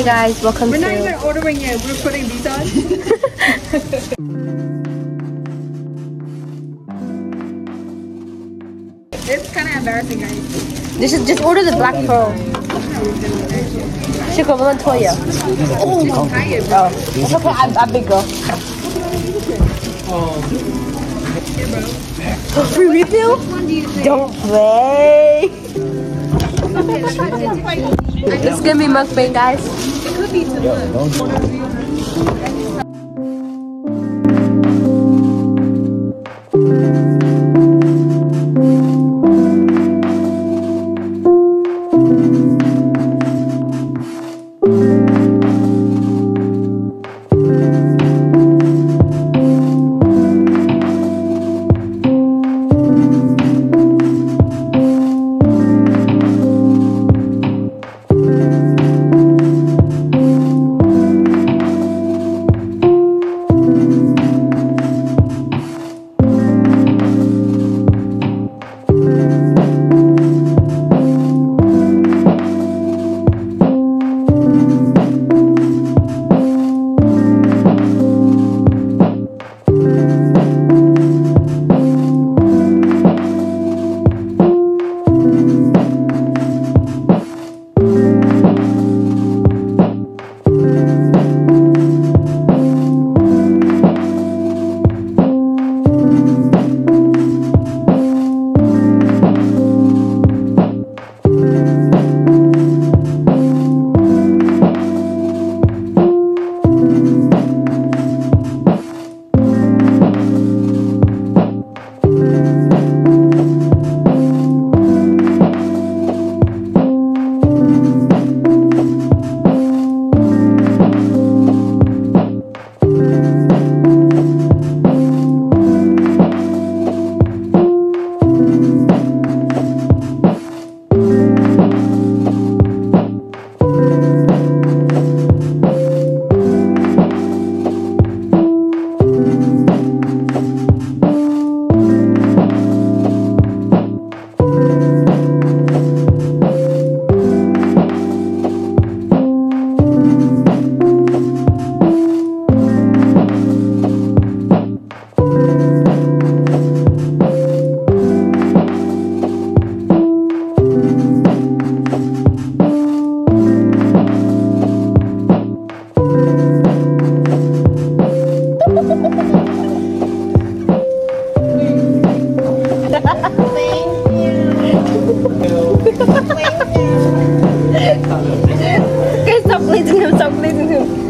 guys, welcome We're to... not even ordering yet, we're putting these on. It's kind of embarrassing, guys. Just order the black pearl. Chico, we want Toya. Oh, It's okay, I'm big girl. Free refill? Don't play. It's gonna be mukbang, guys. It could be too much. Okay, stop pleasing him, stop pleasing him.